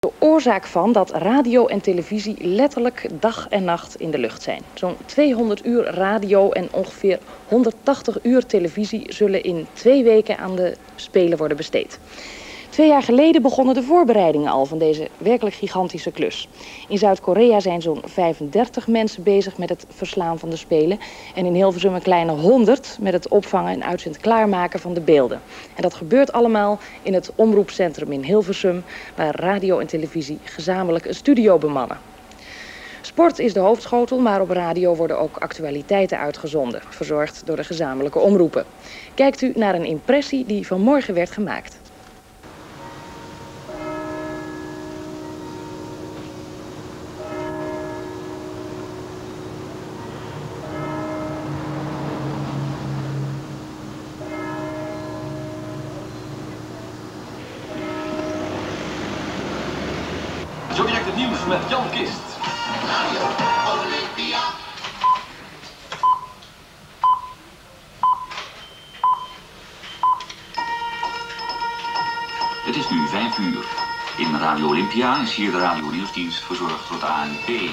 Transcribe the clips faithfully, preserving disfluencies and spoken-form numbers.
De oorzaak van dat radio en televisie letterlijk dag en nacht in de lucht zijn. Zo'n tweehonderd uur radio en ongeveer honderdtachtig uur televisie zullen in twee weken aan de Spelen worden besteed. Twee jaar geleden begonnen de voorbereidingen al van deze werkelijk gigantische klus. In Zuid-Korea zijn zo'n vijfendertig mensen bezig met het verslaan van de Spelen. En in Hilversum een kleine honderd met het opvangen en uitzend klaarmaken van de beelden. En dat gebeurt allemaal in het omroepcentrum in Hilversum, waar radio en televisie gezamenlijk een studio bemannen. Sport is de hoofdschotel, maar op radio worden ook actualiteiten uitgezonden, verzorgd door de gezamenlijke omroepen. Kijkt u naar een impressie die vanmorgen werd gemaakt. Zo direct het nieuws met Jan Kist. Radio Olympia. Het is nu vijf uur. In Radio Olympia is hier de radio nieuwsdienst verzorgd door de A N P.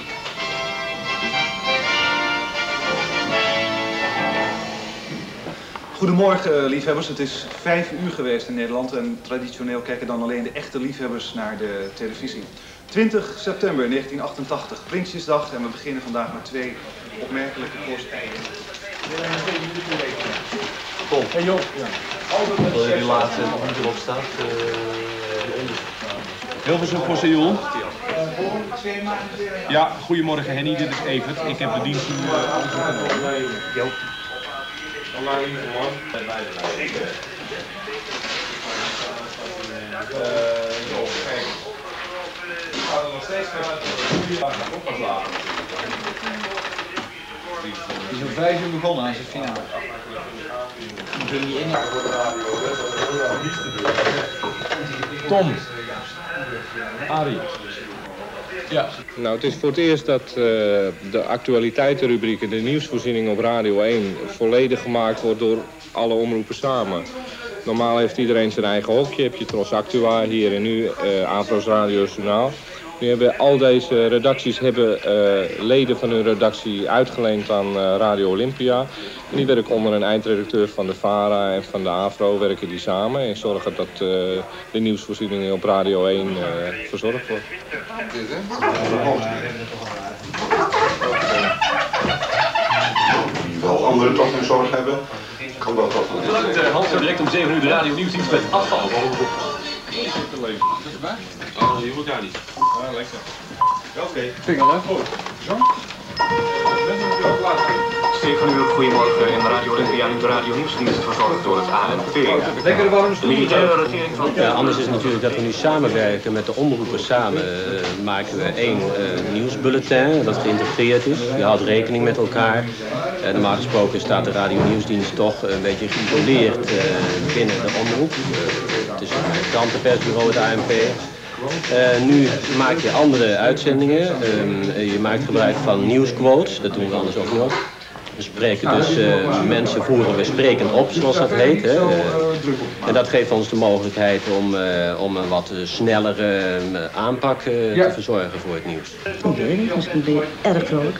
Goedemorgen liefhebbers, het is vijf uur geweest in Nederland en traditioneel kijken dan alleen de echte liefhebbers naar de televisie. twintig september negentien achtentachtig, Prinsjesdag, en we beginnen vandaag met twee opmerkelijke voorspellingen. Tom. Hey Job. Ja. Wil je die laatste die erop staat? Uh, Hilversum voor Seoul. Ja, goedemorgen Henny, dit is Evert. Ik heb de dienst nu uh, overgenomen. Joop. Het is om vijf uur begonnen, hij is het finale. Dan ging je in. Tom. Arie. Ja. Nou, het is voor het eerst dat uh, de actualiteitenrubriek en de nieuwsvoorziening op Radio één volledig gemaakt wordt door alle omroepen samen. Normaal heeft iedereen zijn eigen hokje. Heb je Tros Actua hier en nu, uh, Avro's Radio Journaal. Nu hebben al deze redacties hebben uh, leden van hun redactie uitgeleend aan uh, Radio Olympia. En die werken onder een eindredacteur van de VARA en van de Avro werken die samen en zorgen dat uh, de nieuwsvoorziening op Radio één uh, verzorgd wordt. Die wel anderen toch een zorg hebben, kan dat toch wel. Bedankt uh, Hans, direct om zeven uur de radio nieuwsdienst met afval. Oh, die moet daar niet. Ah, lekker. Oké. Pingel, hè? Zo? zeven uur, goedemorgen in Radio Olympia, nu de radio nieuwsdienst verzorgd door het A N P. Lekker warm De militaire regering van... Ja, anders is het natuurlijk dat we nu samenwerken met de omroepen samen. Uh, maken we één uh, nieuwsbulletin dat geïntegreerd is. Je houdt rekening met elkaar. Uh, normaal gesproken staat de radio nieuwsdienst toch een beetje geïsoleerd uh, binnen de omroep. Uh, tussen het krantenpersbureau, het A N P. Uh, nu maak je andere uitzendingen. Uh, je maakt gebruik van nieuwsquotes. Dat doen we anders ook nog. We spreken dus, uh, mensen voeren we sprekend op, zoals dat heet. Hè. Uh, en dat geeft ons de mogelijkheid om, uh, om een wat snellere uh, aanpak uh, te verzorgen voor het nieuws. Oké, dat is weer erg vrolijk.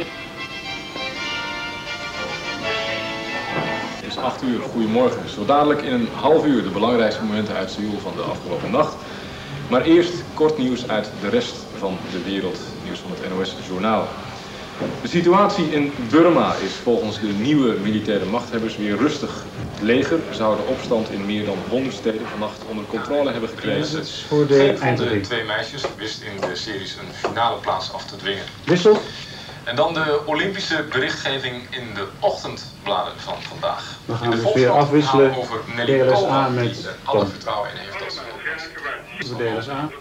Het is acht uur, goedemorgen. Zo dadelijk in een half uur de belangrijkste momenten uit Seoul van de afgelopen nacht. Maar eerst kort nieuws uit de rest van de wereld, nieuws van het N O S Journaal. De situatie in Burma is volgens de nieuwe militaire machthebbers weer rustig. Het leger zou de opstand in meer dan honderd steden vannacht onder controle hebben gekregen. Voor de Geen van de twee meisjes wist in de series een finale plaats af te dwingen. Wissel. En dan de Olympische berichtgeving in de ochtendbladen van vandaag. Dan gaan in de we weer afwisselen. over Nelly D L S A Coleman, met die er alle vertrouwen in heeft dat ze voor D L S A.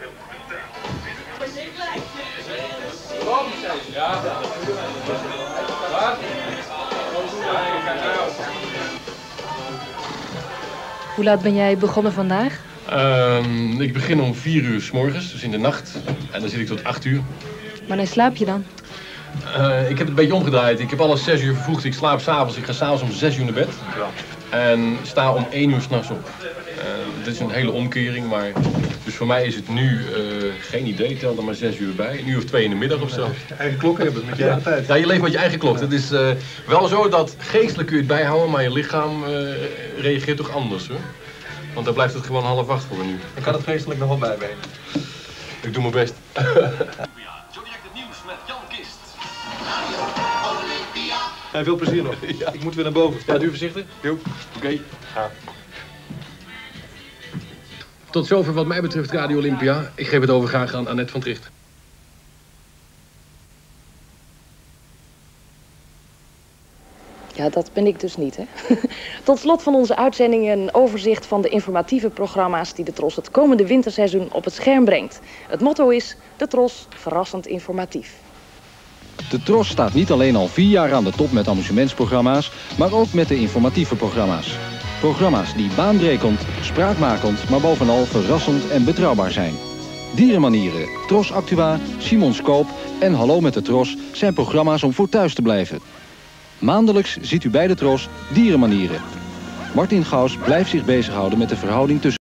Hoe laat ben jij begonnen vandaag? Um, ik begin om vier uur 's morgens, dus in de nacht. En dan zit ik tot acht uur. Wanneer slaap je dan? Uh, ik heb het een beetje omgedraaid. Ik heb alles zes uur vervroegd. Ik slaap s'avonds. Ik ga s'avonds om zes uur naar bed. En sta om één uur s'nachts op. Uh, dit is een hele omkering, maar dus voor mij is het nu uh, Geen idee, tel er maar zes uur bij. Een uur of twee in de middag of zo. Je eigen klok hebben met je eigen tijd. Ja, je leeft met je eigen klok. Het is uh, wel zo dat geestelijk kun je het bijhouden, maar je lichaam uh, reageert toch anders, hoor. Want dan blijft het gewoon half acht voor nu. Ik kan het geestelijk nog wel bijbenen. Ik doe mijn best. Zo direct het nieuws met Jan Kist. Ja, veel plezier nog. Ja. Ik moet weer naar boven. Ja, doe voorzichtig. Jo. Oké. Okay. Ja. Tot zover wat mij betreft Radio Olympia. Ik geef het over graag aan Annette van Tricht. Ja, dat ben ik dus niet, hè. Tot slot van onze uitzending een overzicht van de informatieve programma's die de Tros het komende winterseizoen op het scherm brengt. Het motto is: de Tros, verrassend informatief. De Tros staat niet alleen al vier jaar aan de top met amusementsprogramma's, maar ook met de informatieve programma's. Programma's die baanbrekend, spraakmakend, maar bovenal verrassend en betrouwbaar zijn. Dierenmanieren, Tros Actua, Simons Koop en Hallo met de Tros zijn programma's om voor thuis te blijven. Maandelijks ziet u bij de Tros Dierenmanieren. Martin Gauws blijft zich bezighouden met de verhouding tussen